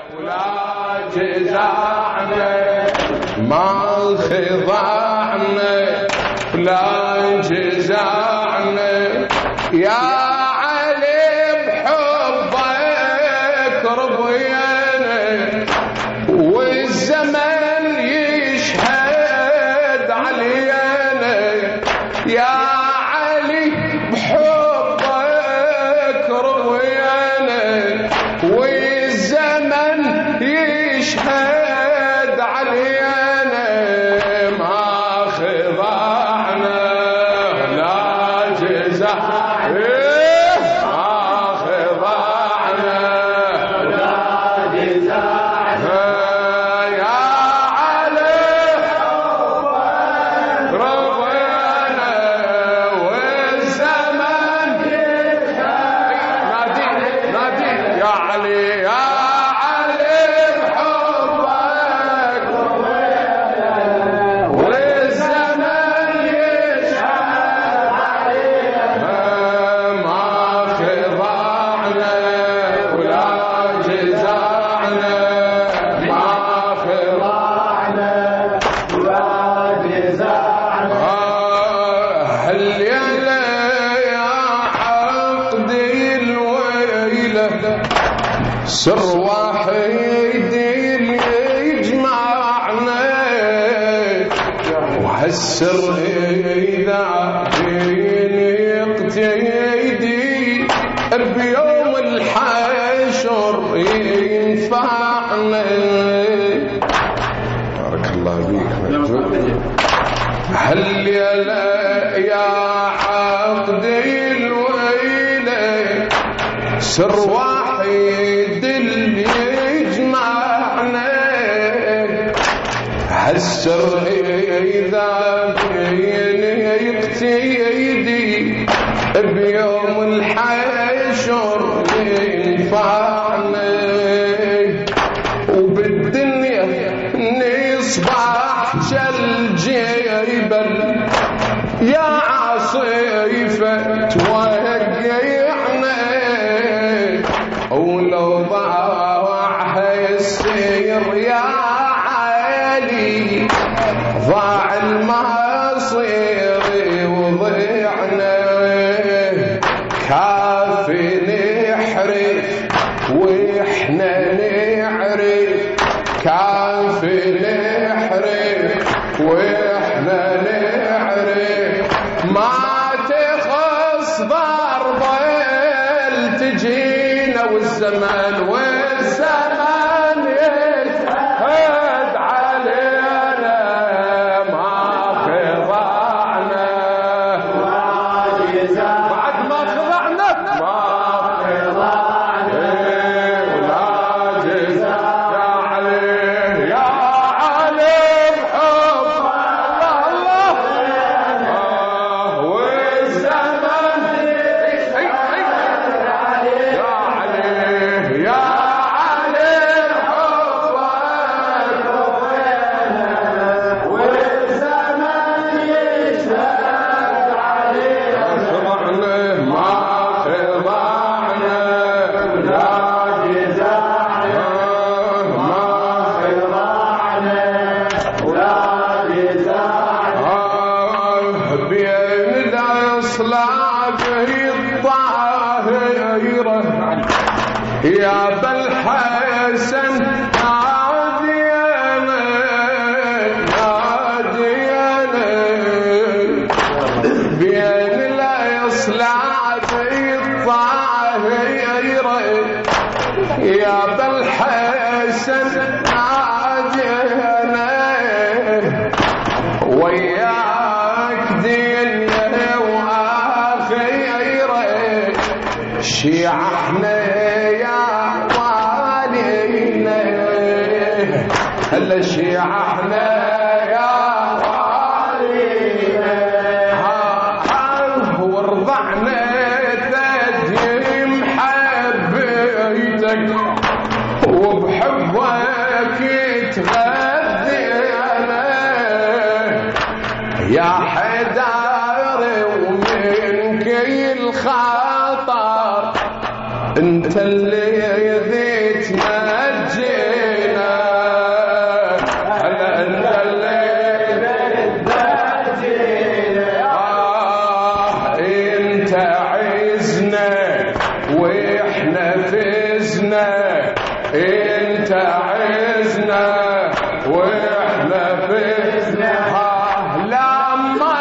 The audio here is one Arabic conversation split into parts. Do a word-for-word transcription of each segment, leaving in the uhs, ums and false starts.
ولا جزعنا ما خضعنا ولا جزعنا يا علي بحبك رضينا والزمن يشهد علينا يا علي بحبك رضينا والزمن يشهد علينا ما خضعنا لا جزعنا ما خضعنا لا جزعنا يا علي رضينا والزمن نادي نادي يا علي يا سر واحد يجمعنا وهالسر إذا يقتدي بيوم الحشر ينفعنا بارك الله فيك هل يا يا عقدي الويلة سر واحد اللي يجمعنا هالسر إذا يقتدي بيوم الحشر ينفعنا وبالدنيا نصبح كالجبل يا عصيفة توقعنا ولو ضاع السير يا علي ضاع المصير وضيعنا كافي نحرف واحنا نعرف كافي نحرف واحنا نعرف ما تخص ضربة تجينا والزمان والزمان يشهد علينا ما خضعنا بعد ما خضعنا ما خضعنا ولا جزع يا علي يا علي بحب الله الله والزمن يا علي يا علي بحبك والزمن يشهد علينا خضعنا ما خضعنا لا جزعنا ما خضعنا ولا جزعنا بين الأصلاب الطاهرة يا بالحسن نادينا نادينا بين الأصلاب الطاهرة يا بالحسن نادينا وياك دنيا وآخرة شيعنا يا والينا هلا شيعنا يا والينا ورضعنا تديم حبيتك وبحبك تغذينا يا حدار ومنك الخطر انت اللي ذي تنجي انت عزنا واحنا فزنا. لما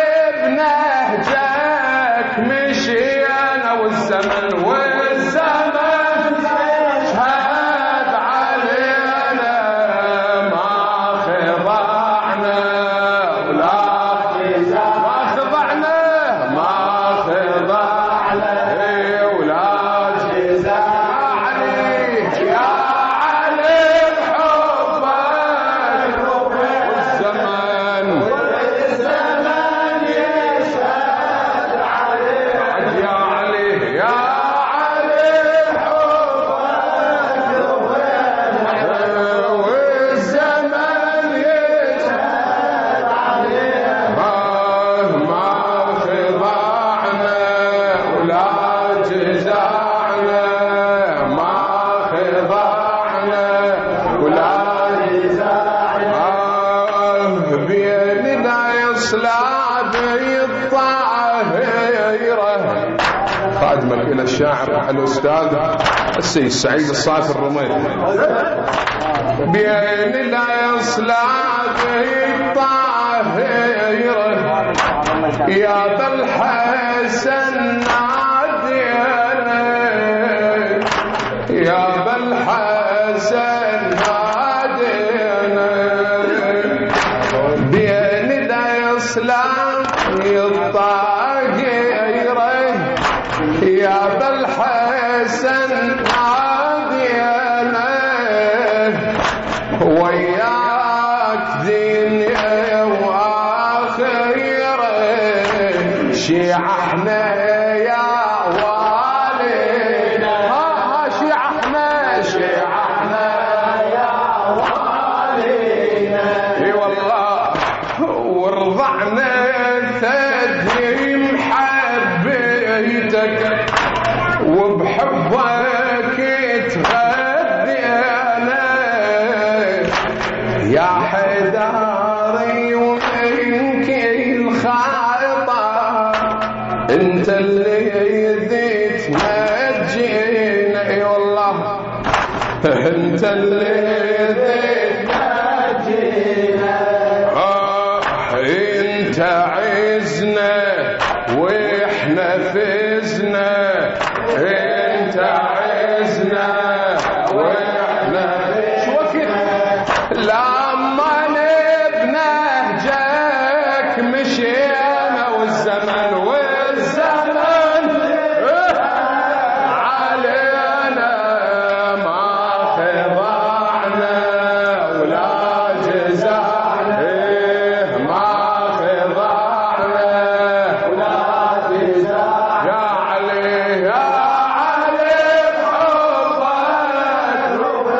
نبنهجك مشينا والزمن والزمن شهد علينا ما خضعنا ولا ما خضعنا ما خضعنا ولا جزع عليك يا علي بحبك والزمن والزمن يشهد عليك يا علي يا علي بحبك والزمن يشهد عليك ما خضعنا ولا جزعنا ما خضعنا ولا جزعنا. بيننا يصلاب الطاهرة. خادمك إلى الشاعر الأستاذ السيد سعيد الصافي الرميل. بيننا يصلاب الطاهرة يا ذا الحسن نادينا يا ذا الحسن نادينا. بيننا يصلاب الطاهرة يا ذا الحسن نادينا وياك دنيا واخره شيعنا يا والينا. ها ها شيعنا شيعنا يا والينا. اي والله ورضعنا تديم حبيتك وبحبك تغدينا يا حيداري ومنك الخطا انت اللي يديت نجينا. اي والله انت اللي يديت نجينا. آه انت عزنا واحنا فزنا انت عزنا واحنا شو وقت لما نبنهجك مشينا والزمن والزمن علينا ما خضعنا ولا جزعنا ما خضعنا ولا جزعنا. يا علي يا علي بحبك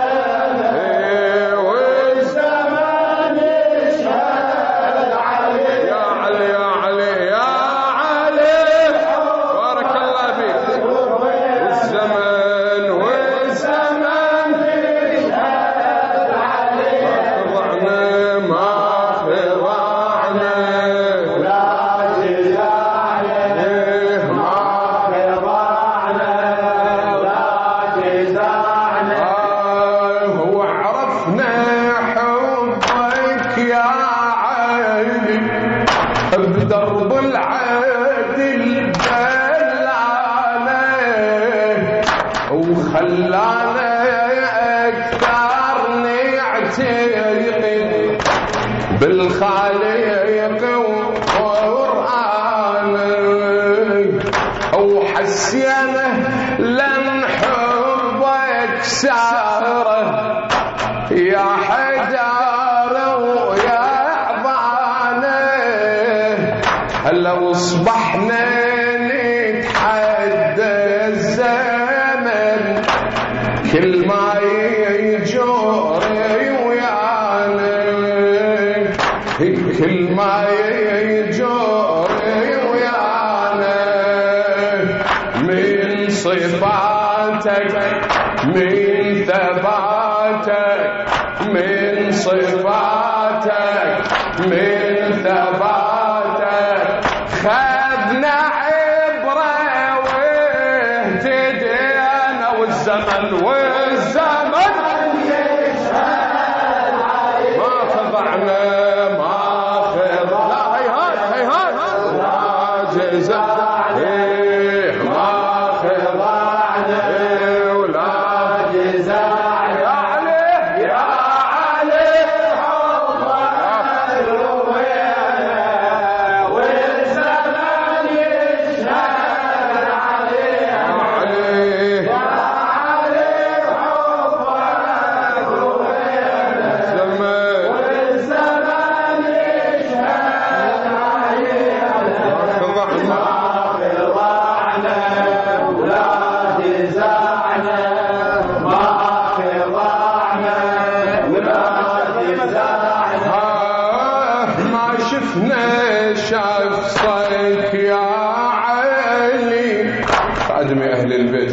والزمن يشهد عليك. يا علي يا علي يا علي بارك الله فيك. والزمن والزمن يشهد عليك ما خضعنا ولا جزعنا ما خضعنا ولا جزعنا. وعرفنا حبك يا عيني بدرب العدل دلعنا وخلانا اكثر نعتقد بالخالق وقرآنك وحسينا لن حبك ساره يا حجر ويا عظانه. هلا وصبحنا نتحدى الزمن كل ما يجوري ويانا كل ما يجوري ويانا من صفاتك من ثباتك من صفاتك من ثباتك خذنا عبرة واهتدينا والزمن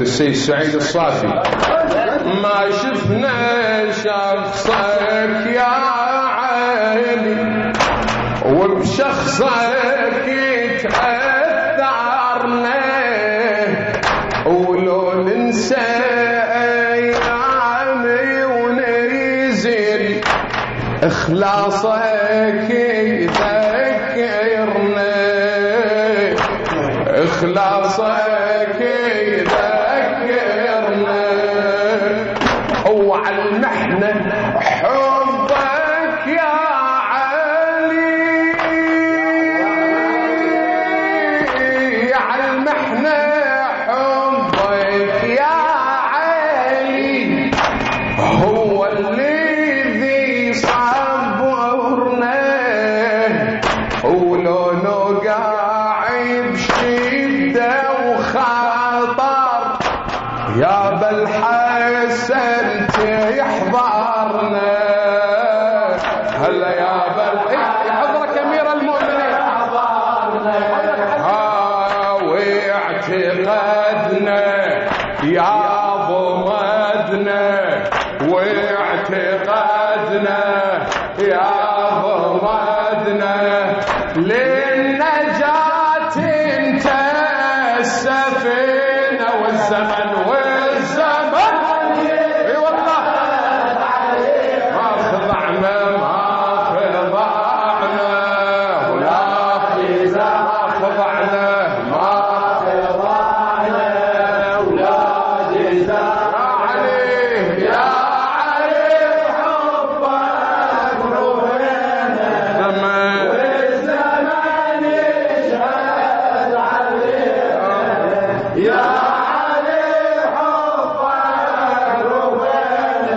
السيد سعيد الصافي. ما شفنا شخصك يا عيني وبشخصك تأثرنا، ولو ننسى أيامي ونزل إخلاصك يذكرنا، إخلاصك يذكرنا، وعلى المحنة حبك يا علي، على المحنة حبك يا علي هو الذي صبرنا، ولو نوقع بشدة وخطر يا بالحسن تحضرنا. هلا يا بل حضرك امير المؤمنين ها، واعتقدنا يا ضمدنا، واعتقدنا يا ضمدنا للنجاة انت السفينة والزمن والزمن. اي والله ما خضعنا ما خضعنا ولا ما خضعنا ما خضعنا ولا جزاء. يا علي يا علي حبك روحنا زمان والزمان يشهد علينا، يا علي حبك روحنا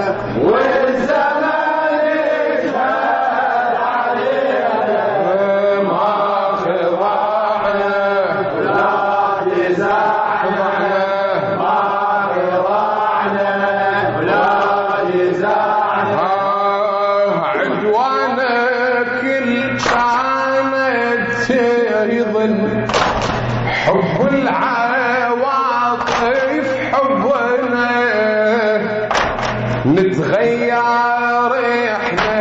والزمان يشهد علينا، ما خضعنا ولا جزعنا، ما خضعنا ولا جزعنا. عدوانك كانت يظل حب العواطف حبنا، نتغير احنا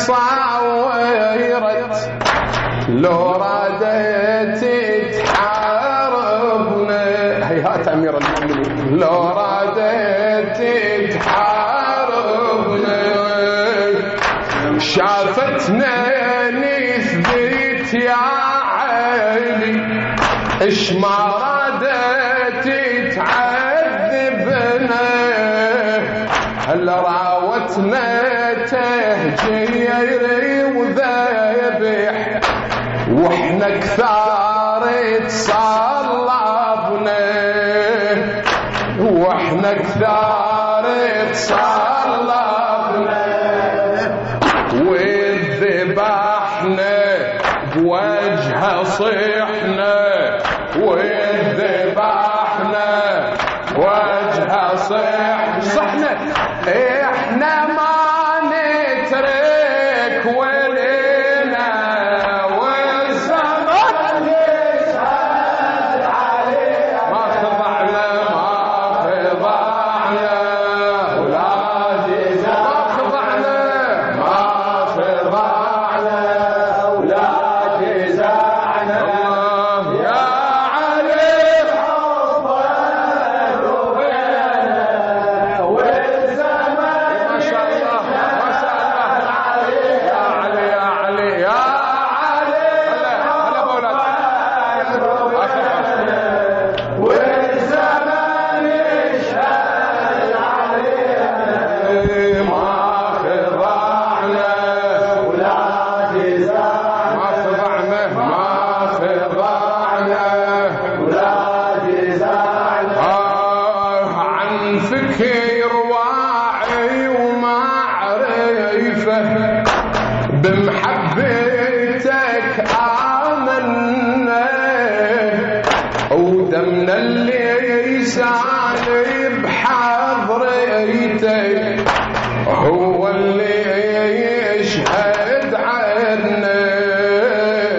تصاورت لو رادت تحاربنا. هيهات امير المؤمنين لو رادت تحاربنا، شافتنا نثبت يا علي اش ما رادت تعذبنا، هل راوتنا تهجير وذبح واحنا كثار تصلبنا، واحنا كثار تصلبنا، وذبحنا بوجه صحنا، وذبحنا وجه صح صحنا، احنا ما نترك ولينا والزمن يشهد علينا، ما خضعنا ما خضعنا ولا جزاء، ما خضعنا ما خضعنا ولا جزعنا. يا علي حبك روحنا والزمن ما شاء الله ما شاء الله. يا علي يا علي يا علي هلا هلا بولاد والزمن يشهد علينا، ما خضعنا ولا جزعنا، ما خضعنا ما خضعنا ولا جزعنا. آه عن فكر واعي ومعرفة بمحبتك آمنا، ودمنا اللي سالي بحضرتك هو اللي يشهد عنا،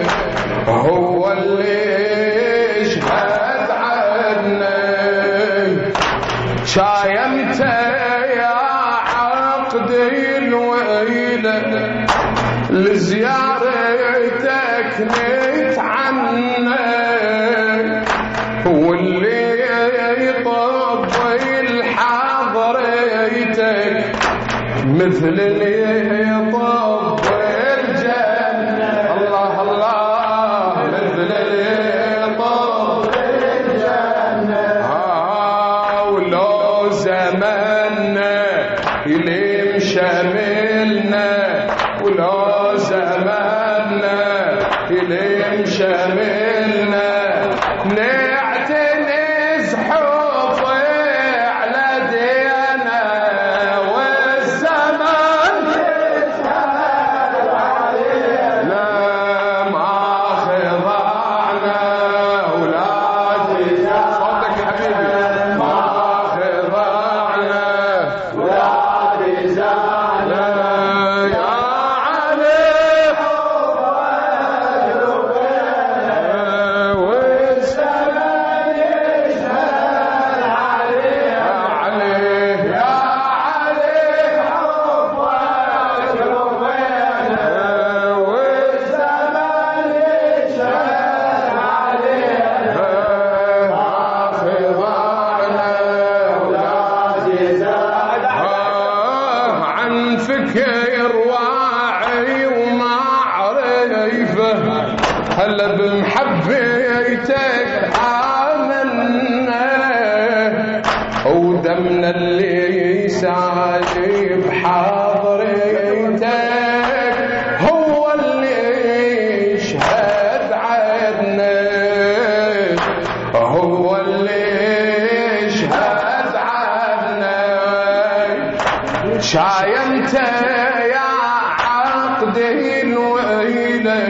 هو اللي يشهد عنا. عقدي وإلى لزيارتك نتعنى واللي يطبل حضرتك مثل اللي يطبل الجنة. الله الله مثل اللي يطبل الجنة. آه ولو زماننا يلم شاملنا ولو زماننا يلم شاملنا نعتنز حفظ على دينا والزمان لا ما خضعنا ولا صوتك حبيبي ما خضعنا ولا تزعنا يا علي فكر واعي ومعرفة هلا بمحبيتك آمنا ودمنا اللي سالي بحضرتك هو اللي يشهد عنا هو اللي يشهد عنا شايمت يا عقدي وإلى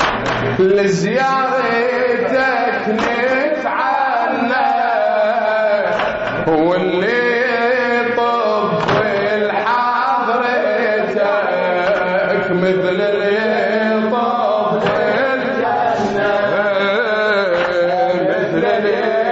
لزيارتك نتعنى واللي طبل حضرتك مثل اللي طبل الجنة مثل اللي